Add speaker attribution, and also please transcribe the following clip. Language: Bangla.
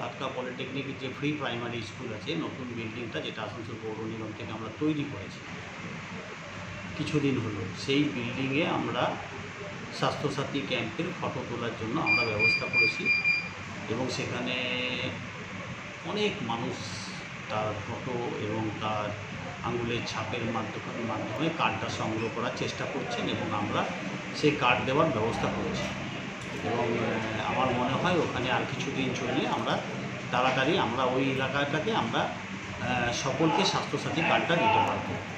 Speaker 1: সাতকা পলিটেকনিকের যে ফ্রি প্রাইমারি স্কুল আছে, নতুন বিল্ডিংটা যেটা আসানসোল পৌর নিগম থেকে আমরা তৈরি করেছি কিছুদিন হলো, সেই বিল্ডিংয়ে আমরা স্বাস্থ্যসাথী ক্যাম্পের ফটো তোলার জন্য আমরা ব্যবস্থা করেছি এবং সেখানে অনেক মানুষ তার ফটো এবং তার আঙুলের ছাপের মাধ্যমে কার্ডটা সংগ্রহ করার চেষ্টা করছেন এবং আমরা সেই কার্ড দেওয়ার ব্যবস্থা করেছি এবং আমার মনে হয় ওখানে আর কিছুদিন চললে আমরা তাড়াতাড়ি আমরা ওই এলাকাটাকে আমরা সকলকে স্বাস্থ্যসাথী কার্ডটা দিতে পারবো।